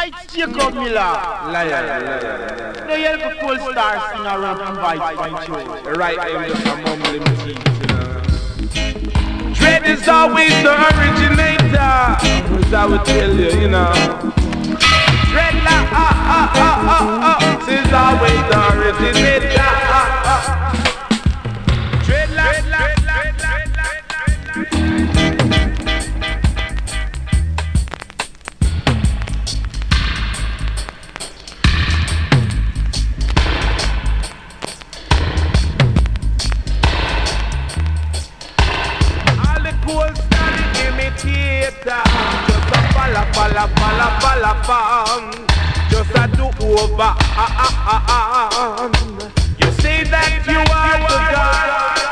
I Jacob Miller. Liar. No, you're the cool star singer rap and vibe find you. Right, I'm just a mumbling teeth, you know. Dread is always the originator, as I would tell you, you know. Dreadlock, is always the originator. Dreadlock. Just a just a do over. You say that you are the God,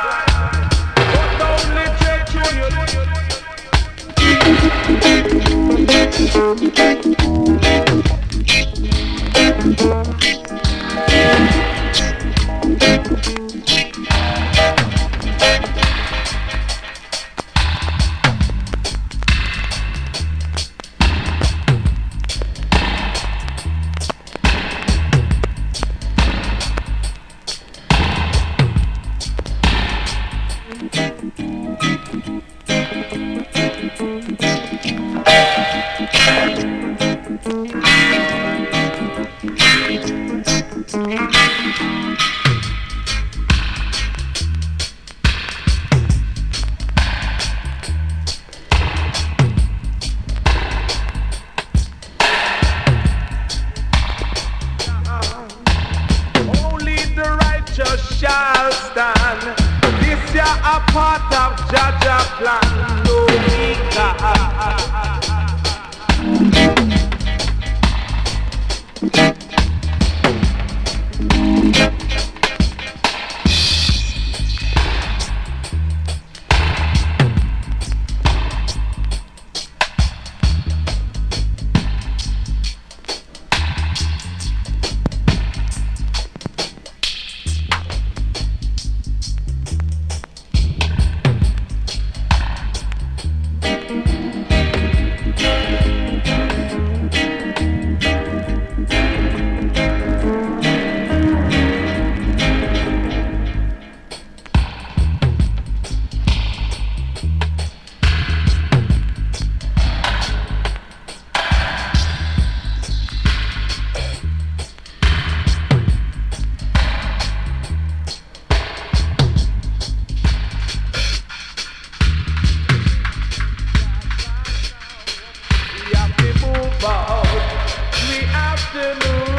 shall stand. This year a part of Jaja plan. No weaker. We have to move